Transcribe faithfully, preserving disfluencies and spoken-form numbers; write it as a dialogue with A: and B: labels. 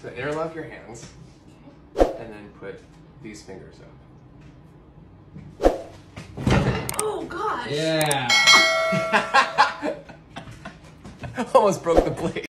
A: So interlock your hands, and then put these fingers up.
B: Oh gosh.
C: Yeah.
A: Almost broke the plate.